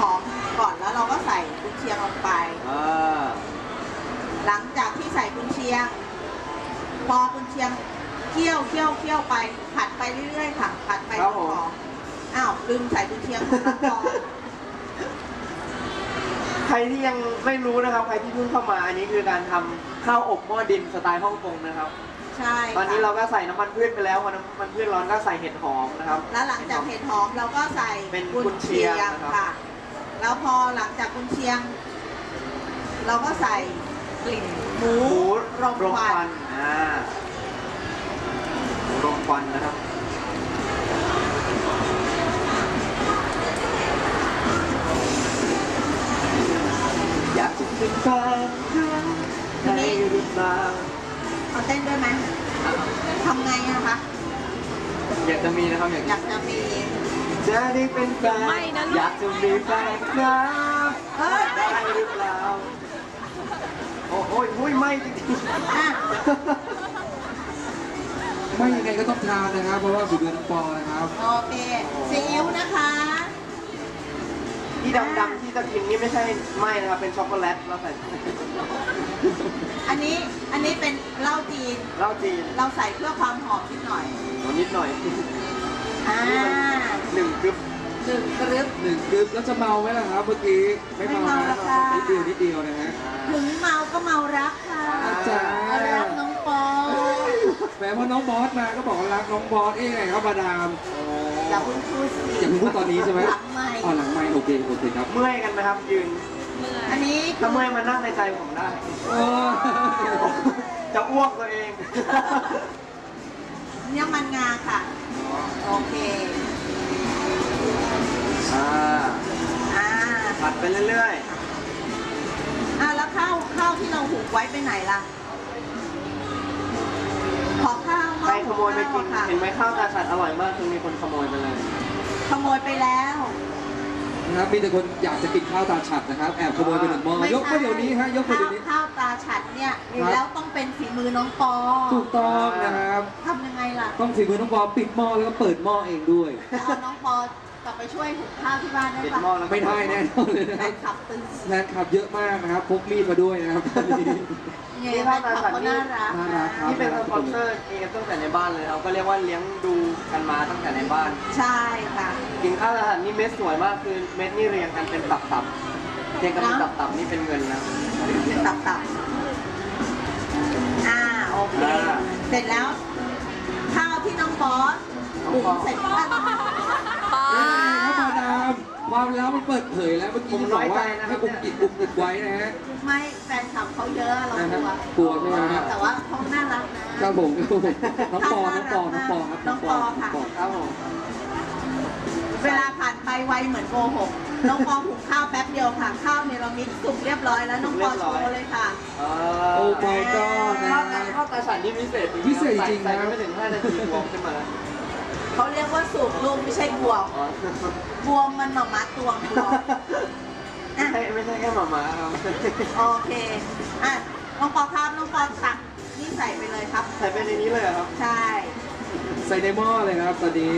อมก่อนแล้วเราก็ใส่กุนเชียงลงไปหลังจากที่ใส่กุนเชียงพอกุนเชียงเคี่ยวไปผัดไปเรื่อยๆค่ะผัดไปจนหอมอ้าวลืมใส่กุนเชียงก่อนใครที่ยังไม่รู้นะครับใครที่เพิ่งเข้ามาอันนี้คือการทำข้าวอบหม้อดินสไตล์ฮ่องกงนะครับใช่ตอนนี้เราก็ใส่น้ำมันพืชไปแล้วพอน้ำมันพืชร้อนก็ใส่เห็ดหอมนะครับแล้วหลังจากเห็ดหอมเราก็ใส่เป็นกุนเชียงค่ะแล้วพอหลังจากกุนเชียงเราก็ใส่กลิ่นหมูรมควันรมควันนะครับอยากจะเป็นแฟนได้หรือเปล่าเอาเต้นด้วยไหมทำไงนะคะอยากจะมีนะครับอยากจะมีจะได้เป็นแฟนอยากจะมีแฟนครับได้หรือเปล่าโอ้ยไม่จริงๆไม่ยังไงก็ต้องทานนะครับเพราะว่าฝีมือน้องปอนะครับโอเคซีอิ๊วนะคะที่ดำๆที่จะกินนี่ไม่ใช่ไม่นะครับเป็นช็อกโกแลตเราใส่อันนี้เป็นเหล้าจีนเราใส่เพื่อความหอมนิดหน่อยหนึ่งกรึบแล้วจะเมาไหมล่ะครับเมื่อกี้ไม่เมาแล้วค่ะนิดเดียวนะฮะถึงเมาก็เมารักค่ะรักน้องปอแม้ว่าน้องบอสมาก็บอกรักน้องบอสไงครับมาดามอย่าเพิ่งพูดอย่าเพิ่งพูดตอนนี้ใช่ไหมหลังไมค์หลังไมค์โอเคครับเมื่อยกันไหมครับยืนอันนี้ถ้าเมื่อยมานั่งในใจผมได้จะอ้วกตัวเองเนี่ยมันงาค่ะโอเคผัดไปเรื่อยๆแล้วข้าวที่เราหุงไว้ไปไหนล่ะขอข้าวใครขโมยไปกินเห็นไหมข้าวตาฉัดอร่อยมากคือมีคนขโมยไปเลยขโมยไปแล้วนะครับมีแต่คนอยากจะกินข้าวตาฉัดนะครับแอบขโมยไปหนึ่งหม้อยกไปเดี๋ยวนี้ฮะยกไปเดี๋ยวนี้ข้าวตาฉัดเนี่ยแล้วต้องเป็นฝีมือน้องปอถูกต้องนะครับทำยังไงล่ะต้องฝีมือน้องปอปิดหม้อแล้วก็เปิดหม้อเองด้วยน้องปอกลับไปช่วยหุงข้าวที่บ้านได้ปะไม่ได้แน่นอนเลยนะแฟนคลับตึงแฟนคลับเยอะมากนะครับพกมีดมาด้วยนะครับตอนนี้นี่แฟนคลับเขาน่ารักนี่เป็นสปอนเซอร์เองตั้งแต่ในบ้านเลยเราก็เรียกว่าเลี้ยงดูกันมาตั้งแต่ในบ้านใช่ค่ะกินข้าวตาฉัดนี่เม็ดสวยมากคือเม็ดนี่เรียงกันเป็นตับเรียงกันเป็นตับนี่เป็นเงินแล้วเป็นตับโอเคเสร็จแล้วข้าวที่น้องบอสหุงเสร็จแล้วเข้ามาดามความแล้วมันเปิดเผยแล้วเมื่อกี้บอกว่าให้อุบอิบไว้นะฮะไม่แฟนคลับเขาเยอะเรากลัวไม่แต่ว่าเขาน่ารักนะครับผมน้องปอครับน้องปอค่ะครับผมเวลาผ่านไปไวเหมือนโกหกน้องปอหุงข้าวแป๊บเดียวค่ะข้าวเนรมิตสุกเรียบร้อยแล้วน้องปอโชว์เลยค่ะโอ้ยก็นะข้าวตาฉัดนี่พิเศษจริงนะไม่ถึง5 นาทีวงขึ้นมาเขาเรียกว่าสุกลูกไม่ใช่บวมมันหมาตวงไม่ใช่แค่หมาครับโอเคน้องปอครับน้องปอตักนี่ใส่ไปเลยครับใส่ไปในนี้เลยครับใช่ใส่ในหม้อเลยครับตอนนี้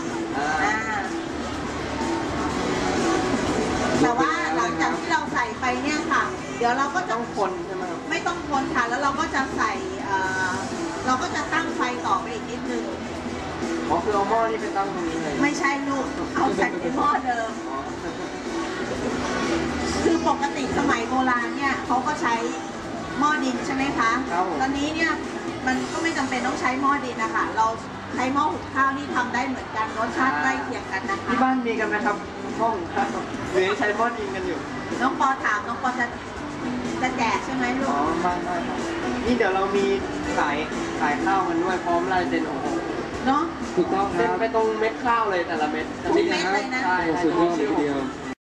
แต่ว่าหลังจากที่เราใส่ไปเนี่ยค่ะเดี๋ยวเราก็จะต้องคนใช่ไหมครับไม่ต้องคนค่ะแล้วเราก็จะใส่เราก็จะตั้งไฟต่อไปอีกนิดนึงคือเอาหม้อนี่ไปตั้งตรงนี้เลยไม่ใช่ลูกเอาใส่ในหม้อเดิมคือปกติสมัยโบราณเนี่ยเขาก็ใช้หม้อดินใช่ไหมคะตอนนี้เนี่ยมันก็ไม่จำเป็นต้องใช้หม้อดินนะคะเราใช้หม้อหุงข้าวนี่ทำได้เหมือนกันรสชาติใกล้เคียงกันนะคะที่บ้านมีกันไหมครับหม้อหุงข้าวหรือใช้หม้อดินกันอยู่น้องปอถามน้องปอจะแจกใช่ไหมลูกไม่ครับนี่เดี๋ยวเรามีขายข้าวกันด้วยพร้อมลายเซ็นของผมเนาะถูกต้องครับเซ็นไปตรงเม็ดข้าวเลยแต่ละเม็ดทุกเม็ดเลยนะใช่สุดยอดเลยทีเดียว